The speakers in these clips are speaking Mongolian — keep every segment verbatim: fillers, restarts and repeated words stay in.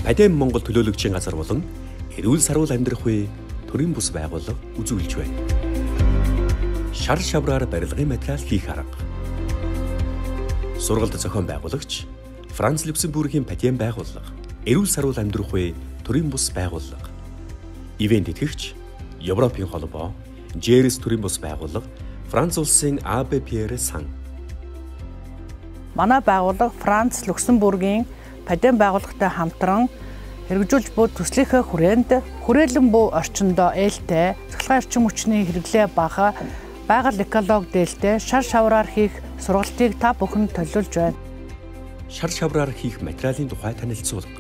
Паден Монгол төлөөлөгчийн газар болон эрүүл сарвал амьдрах үе төрийн бус байгууллага үзүүлж байна. Шар шавраар барилгын материал хийх арга. Сургалт зохион байгуулагч Франц Люксембургийн Паден байгууллага, эрүүл сарвал амьдрах үе төрийн бус байгууллага. Ивент итгэгч Европын холбоо, жэ эр эс төрийн бус байгууллага, Франц улсын а бэ пэ эр сан. Манай байгууллага Франц Люксембургийн Паден байгууллагатай хамтран хэрэгжүүлж буй төслийнхээ хүрээнд хүрээлэн буй орчиндөө ээлтэй цахилгаан эрчим хүчний хэрэглээ бага байгаль экологи дээлтэй шар шавраар хийх сургалтыг та бүхэнд төлөвлөж байна. Шар шавраар хийх материалын тухай танилцуулга.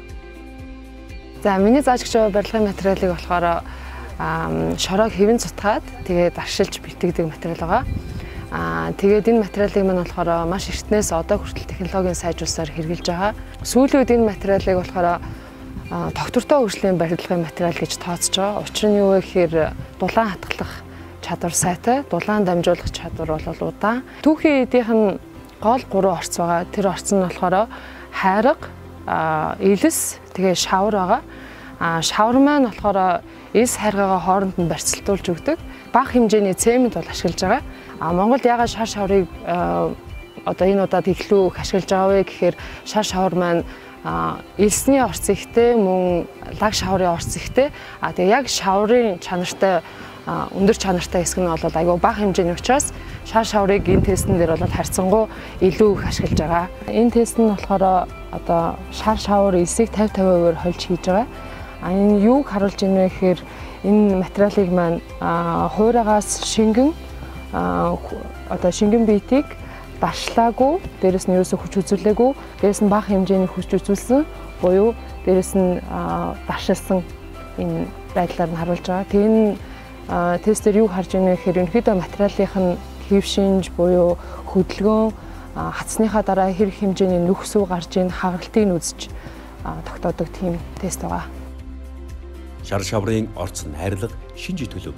За миний зааж өгч байгаа барилгын материалыг болохоор шороог хэвэн цутгаад тэгээд аршилж бэлтгэдэг материал байгаа. Аа тэгээд энэ материалыг маань болохоор маш эртнээс одоо хүртэл технологийн сайжруулсаар хэрэгжилж байгаа. Сүүлийн үед энэ материалыг болохоор доктортой хөгжлийн барилгын материал гэж тооцож байгаа. Учир нь юу вэ гэхээр дулаан хатгалах чадвар сайтай, дулаан дамжуулах чадвар бол удаан. Түүхийн эдийнх нь гол гурван орц байгаа. Тэр орц нь болохоор хайрга, элс, тэгээ шавар байгаа. А шавар маань болохоор элс хайргагаа хооронд нь барьцалтуулж өгдөг. Бага хэмжээний цемент бол ашиглаж байгаа. А Монголд яагаад шар шаврыг одоо энэ удаад илүү их ашиглаж байгаа вэ гэхээр шар шавар маань элсний орц ихтэй, мөн лаг шаврын орц ихтэй. А тэгээ яг шаврын чанартай өндөр чанартай хэсэг нь бол айгүй бага хэмжээний учраас шар шаврыг энэ тестэн дээр бол харьцангуй илүү их ашиглаж байгаа. Энэ тест нь болохоор одоо шар шавар элсийг тавьд тавиар хольж хийж байгаа. А энэ юуг харуулж байна вэ гэхээр энэ материалыг маань хуураагаас шингэн одоо шингэн биетийг даршлаагүй, дээрэс нь ерөөсө хүч үзүүлээгүй, дээрэс нь бага хэмжээний хүч үзүүлсэн, буюу дээрэс нь даршилсан энэ байдлаар нь харуулж байгаа. Тэгээ энэ тестээр юу харж байна вэ гэхээр ерөнхийдөө материалынх нь хэв шинж буюу хөдөлгөөн, хацсныхаа дараа хэрэг хэмжээний нүхсүү гарч ийн хагалтыг нь үзэж тогтоодог тийм тест байгаа. Шар шаврын орц найрлага шинж төлөв.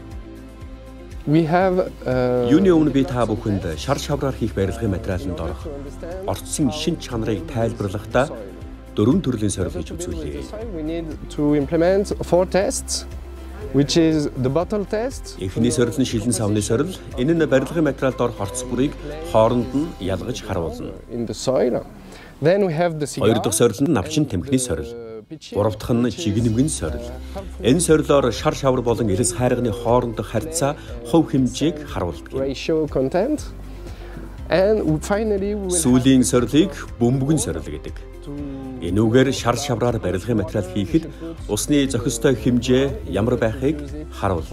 We have Юуны өмнө би та бүхэнд шар шавраар хийх барилгын материаланд орох орцсон шинж чанарыг тайлбарлахдаа дөрвөн төрлийн сорил хийж үзүүлээ. We need to implement four tests, which is the bottle test. Эхний сорил нь шилэн савны сорил. Энэ нь барилгын материалд орох орц бүрийг хооронд нь ялгаж харуулна. In the soil. Then we have the cigar. Хоёр дахь сорил нь навчин тамхины сорил. Гурав дахь нь чигнэмгэн сорил. Энэ сорилоор шар шавар болон элс хайрганы хоорондох харьцаа хувь хэмжээг харуулдаг. Ratio content. And finally we will сүүлийн сорилыг бөмбөгөн сорил гэдэг. Энүүгээр шар шавраар барилгын материал хийхэд усны зохистой хэмжээ ямар байхыг харуулдаг.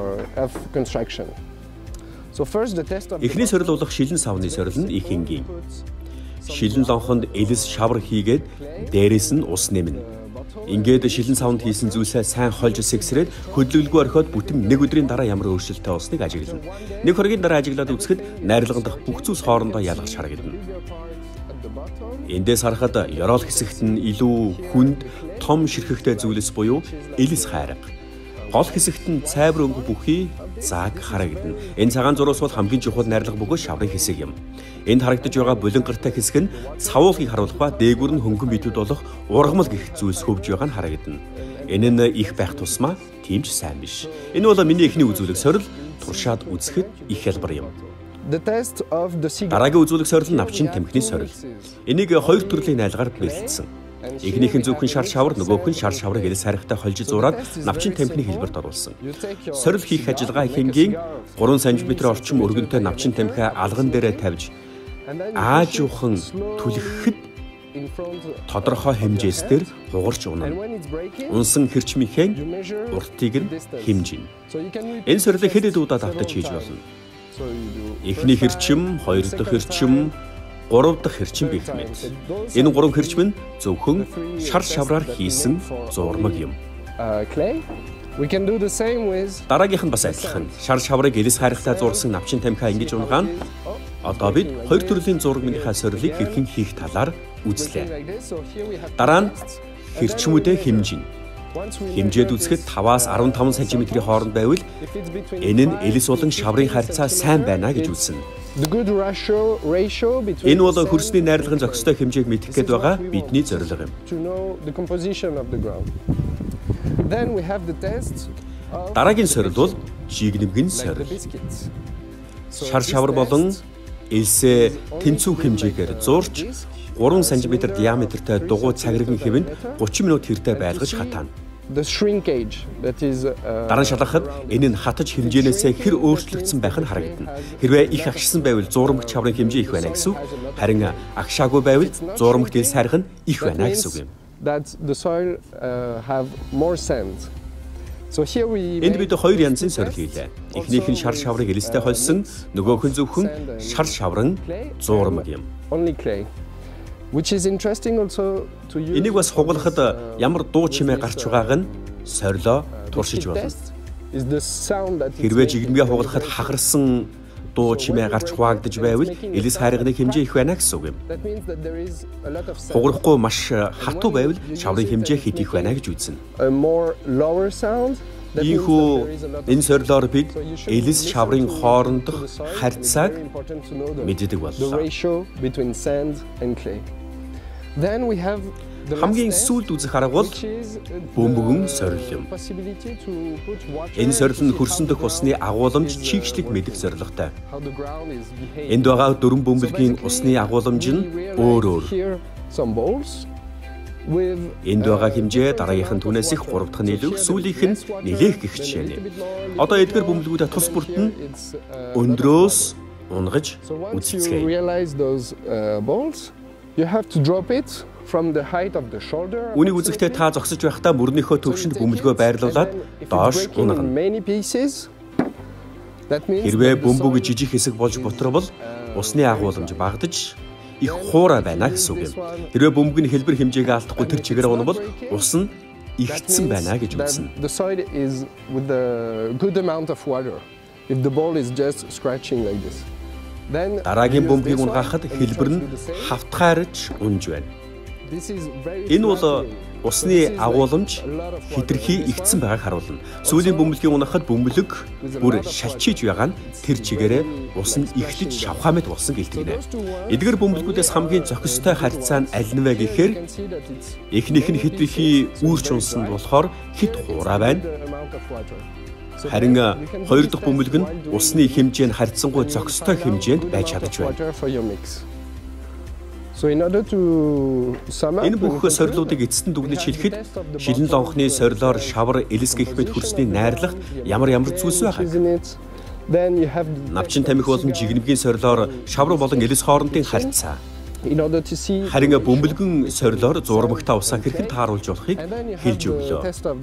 Эхний сорил болох шилэн савны сорил нь их энгийн. Шилэн лонхонд элс шавар хийгээд дээрээс нь ус нэмнэ. Ингээд шилэн савнд хийсэн зүйлсээ сайн хольж сэгсрээд хөдөлгөлгүй орхиод бүтэн нэг өдрийн дараа ямар өөрчлөлттэй болсныг ажиглана. Нэг хоногийн дараа ажиглаад үзэхэд найрлагын дах бүх зүйлс хоорондоо ялгаж харагдана. Эндээс харахад ёроол хэсэгт нь илүү хүнд, том ширхэгтэй зүйлс буюу элс хайрга. Гол хэсэгт нь цайвар өнгө бүхий зааг харагдана. Энэ цагаан зурус бол хамгийн чухал найрлага бөгөөд шаврын хэсэг юм. Энд харагдаж байгаа булангартай хэсэг нь цавуулгыг харуулах ба дээгүүр нь хөнгөн биетүүд болох ургамал гэх зүйлс хөвж байгаа нь харагдана. Энэ нь их байх тусмаа тийм ч сайн биш. Энэ бол миний эхний үзүүлэг сорил туршаад үзэхэд их хялбар юм. Дараагийн үзүүлэг сорил нь навчин тамхины сорил. Энийг хоёр төрлийн найлгаар бэлдсэн. Эхнийх нь зөвхөн шар шавар, нөгөөх нь шар шаврыг элс хайргатай хольж зураад навчин тамхины хэлбэрт оруулсан. Сорил хийх ажиллагаа хэмгийн гурван сантиметр орчим өргөнтэй навчин тамхиа алган дээрээ тавьж аажуухан түлхэхэд тодорхой хэмжээсээр хугарч унана. Унсан хэрчмийнхээ уртыг нь хэмжинэ. Энэ сорилыг хэд хэд удаа давтаж хийж болно. Эхний хэрчим, хоёр дахь хэрчим, гурав дахь хэрчим гэх мэт. Энэ гурав хэрчим нь зөвхөн шар шавраар хийсэн зурмаг юм. Дараагийнх нь бас адилхан. Шар шаврыг элс хайргатай зурсан навчин тамхиа ингэж унгаана. Одоо бид хоёр төрлийн зургийнхаа сорилыг хэрхэн хийх талаар үзлээ. Дараа нь хэрчмүүдээ хэмжинэ. Хэмжээд үзэхэд таваас арван таван сантиметрийн хооронд байвал энэ нь элс болон шаврын харьцаа сайн байна гэж үзнэ. The good ratio ratio between Энэ бол хөрсний найрлагын зохистой хэмжээг мэдэх гээд байгаа бидний зорилго юм. To know the composition of the ground. Then we have the test. Дараагийн сорил бол жигнэмгэн сорил. Шар шавар болон элсээ тэнцүү хэмжээгээр зуурч гурван сантиметр диаметртай дугуй цагирган хэв нь гучин минут хэртэй байлгаж хатаана. The shrinkage that is Дараа нь шалгахад энэ нь хатаж хэмжээнээсээ хэр өөрчлөгдсөн байх нь харагдана. Хэрвээ их агшсан байвал зуурамгт чаврын хэмжээ их байна гэсэн үг. Харин агшаагүй байвал зуурамгт элс хайрах нь их байна гэсэн үг юм. That the soil uh, have more sand. So here we Энд бид хоёр янзын сорил хийлээ. Эхнийх нь шар шаврыг элстэй холсон, нөгөөх нь зөвхөн шар шавран зуурамг юм. Only clay. Which is interesting also to use. Энийг бас хугалахад ямар дуу чимээ гарч байгааг нь сорилоо туршиж болно. Хэрвээ жигнэмгээ хугалахад хагарсан дуу чимээ гарч хуваагдж байвал элс хайрганы хэмжээ их байна гэсэн үг юм. Хугарахгүй маш хатуу байвал шаврын хэмжээ хэд их байна гэж үзнэ. Ийхүү энэ сорилоор бид элс шаврын хоорондох харьцааг мэддэг боллоо. Хамгийн сүүлд үзэх арга бол бөмбөгөн сорил юм. Энэ сорил нь хөрсөн дэх усны агуулмж чийгчлэг мэдэх зорилготой. Энд байгаа дөрвөн бөмбөлгийн усны агуулмж нь өөр өөр. Энд байгаа хэмжээ дараагийнх нь түүнээс их гурав дахь нь илүү, сүүлийнх нь нэлээх гэх жишээ. Одоо эдгээр бөмбөлгүүдэд тус бүрт нь өндрөөс унгаж үзцгээе. You have to drop it from the height of the shoulder. Үнийг үзэхдээ та зогсож байхдаа мөрнийхөө төвшөнд бөмбөлгөө байрлуулад доош унгана. Хэрвээ бөмбөг жижиг хэсэг болж бутрабал усны агуулмж багдаж их хуурай байна гэсэн үг юм. Хэрвээ бөмбөг нь хэлбэр хэмжээгээ алдахгүй тэр чигээр унавал ус нь игдсэн байна гэж үзнэ. The soil is with a good amount of water. If the ball is just scratching like this. Дараагийн бөмбөгийг унгахад хэлбэр нь хавтгаарч унж байна. Энэ бол усны агуулмж хэтэрхий игдсэн байгааг харуулна. Сүүлийн бөмбөлгийг унахад бөмбөлөг бүр шалчиж байгаа нь тэр чигээрээ ус нь ихлэж шавхаа мэт болсон гэлтгэнэ. Эдгээр бөмбөлгүүдээс хамгийн зохистой харьцаа нь аль нь вэ гэхээр эхнийх нь хэтэрхий үүрч унсан болохоор хит хуурай байна. Харин хоёр дахь бөмбөлг нь усны хэмжээнд харьцангуй зохистой хэмжээнд байж чадж байна. Энэ бүх сорилуудыг эцэст нь дүгнэж хэлэхэд шилэн лонхны сорилоор шавар элс гэх мэт хөрсний найрлагт ямар ямар зүйлс байгааг. Навчин тамхи болон жигнэмгийн сорилоор шавар болон элс хоорондын харьцаа. Харин бөмбөлгөн сорилоор зурмагтаа усаа хэрхэн тааруулж болохыг хэлж өглөө.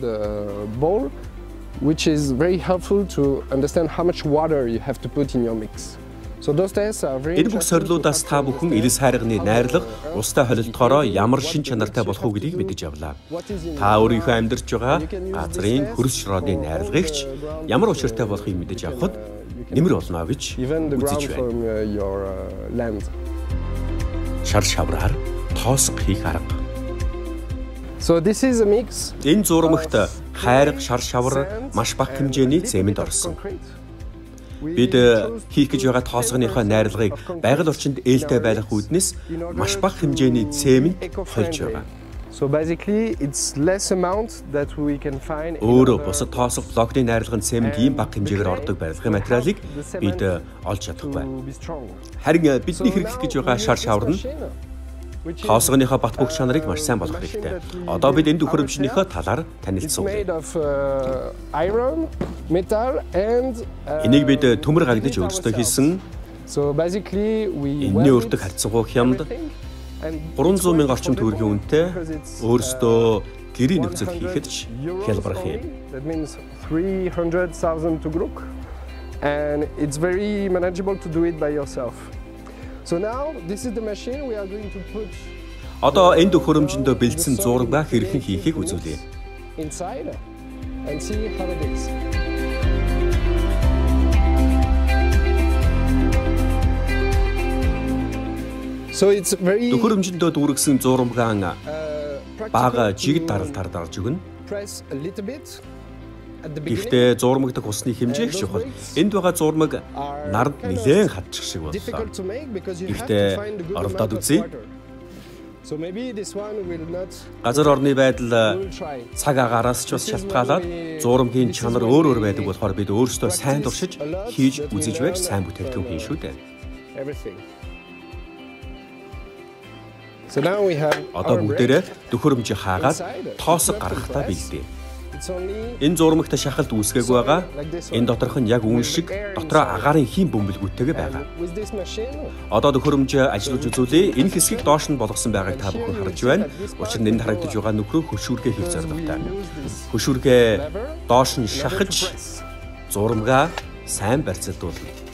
Which is very helpful to understand how much water you have to put in your mix. So those tests are very Энэ бүх сорилуудаас та бүхэн элс хайрганы найрлага устай холилдохороо ямар шин чанартай болох уу гэдгийг мэдэж авлаа. Та өөрийнхөө амьдарч байгаа газрын хөрс шороодын найрлагч ямар учиртай болохыг мэдэж авахд нэмэр болно гэж үзэж байна. Шар шавраар тоосго хийх арга. So this is a mix. Энэ зурмагт хайрга шар шавар маш бага хэмжээний цемент орсон. Бид хийх гэж байгаа тоосгоныхоо найрлагыг байгаль орчинд ээлтэй байлгах үүднээс маш бага хэмжээний цемент холж байгаа. So basically it's less amount that we can find. Өөрөөр бусад тоосго блокны найрлагын цемент ийм бага хэмжээгээр ордог барилгын материалыг бид олж чадахгүй. Харин бидний хэрэглэх гэж байгаа шар шавар нь тоосгоныхоо бат бөх чанарыг маш сайн болгох хэрэгтэй. Одоо бид энэ төхөөрөмжнийхөө талаар танилцуулъя. Энийг бид төмөр гагдаж өөрсдөө хийсэн. Энэний өртөг харьцангуй хямд гурван зуун мянган орчим төгрөгийн үнэтэй өөрсдөө гэрийн нөхцөл хийхэд ч хялбарах юм. That means three hundred thousand төгрөг and it's very manageable to do it by yourself. So now this is the machine we are going to put. Одоо энэ төхөөрөмжөндөө бэлдсэн зураг хэрхэн хийхийг үзүүлье. Inside and see how it is. So it's very төхөөрөмжөндөө дүүргэсэн зурмгаан бага жиг дарал тар дарж өгнө. Press a little bit Гэхдээ зурмагдах усны хэмжээ их чухал. Энд байгаа зурмаг наранд нэлээд хатчих шиг боллоо. Гэхдээ оролдоод үзье. Газар орны байдал цаг агаараас ч бас шалтгаалаад зурмгийн чанар өөр өөр байдаг болохоор бид өөрсдөө сайн туршиж хийж үзэж байж сайн бүтээгдэхүүн хийн шүү дээ. Одоо бүгдээрээ төхөөрөмжийг хаагаад тоосог гаргахтаа бэлдээ. Энэ зурмагт шахалт үүсгээг байгаа. Энэ доторх нь яг үүн шиг дотроо агаарын хим бөмбөлгүүтэйгээ байгаа. Одоо төхөөрөмж ажиллаж үзүүлээ. Энэ хэсгийг доош нь болгосон байгааг та бүхэн харж байна. Учир нь энд харагдаж байгаа нөхрөө хөшүүргээ хийх зорилготой. Хөшүүргээ доош нь шахаж зурмгаа сайн барьцаалдуулна.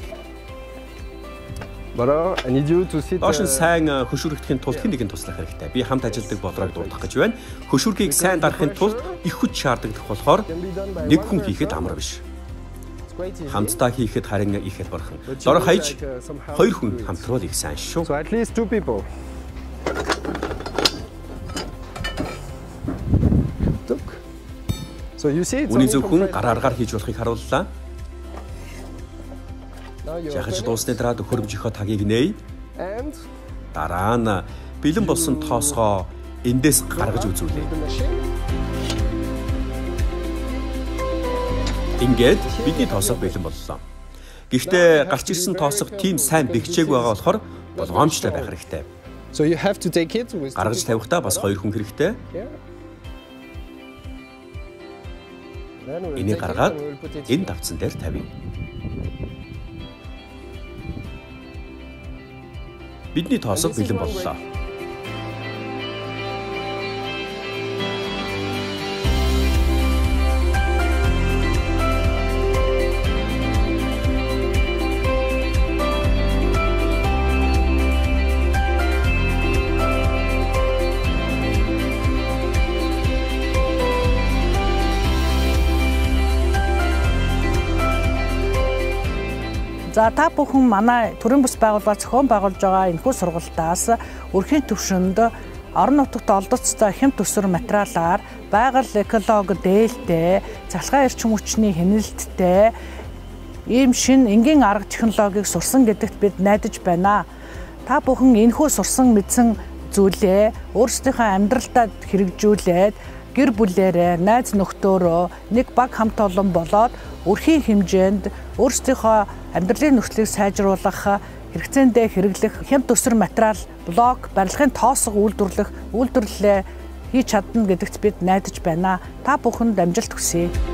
Доош нь сайн хөшүүрэгдэхин тулд хэн нэгэн туслах хэрэгтэй. Би хамт ажилладаг бодрог дуудах гэж байна. Хөшүүргийг сайн дарахын тулд их хүч шаарддаг болохоор нэг хүн хийхэд амар биш. Хамтдаа хийхэд харин их хэлбэрхэн. Дор хаяж хоёр хүн хамтруул их сайн шүү. So at least two people. So you see it's Үний зөвхөн гарааргаар хийж болохыг харууллаа. Жахаж дуусны дараа төхөөрөмжийнхөө тагийг нээе. Дараа нь бэлэн болсон тоосгоо эндээс гаргаж үзүүлээ. Ингээд бидний тоосго бэлэн боллоо. Гэхдээ гарч ирсэн тоосго тийм сайн бэхжээг байгаа болохоор болгоомжтой байх хэрэгтэй. So you have to take it with гаргаж тавихтаа бас хоёр хүн хэрэгтэй. Энийг гаргаад энэ давцсан дээр тавья. Бидний тоосго бэлэн боллоо. За та бүхэн манай төрийн бас байгууллага зохион байгуулж байгаа энэхүү сургалтаас өрхийн түвшинд орон нутагт олдоцтой хэм төсвөр материалаар байгаль экологи дээлтэй, цалхай эрчим хүчний хяналттай ийм шин энгийн арга технологиг сурсан гэдэгт бид найдаж байна. Та бүхэн энэхүү сурсан мэдсэн зүйлээ өөрсдийнхөө амьдралдаа хэрэгжүүлээд гэр бүлээрээ, найз нөхдөөрөө нэг баг хамт олон болоод өрхийн хэмжээнд өөрсдийнхөө амьдралын нөхцөлийг сайжруулах, хэрэгцээндээ хэрэглэх хэм төсвөр материал, блок, барилгын тоосго үйлдвэрлэх үйлдвэрлэлээ хийж чадна гэдэгт бид найдаж байна. Та бүхэнд амжилт хүсье.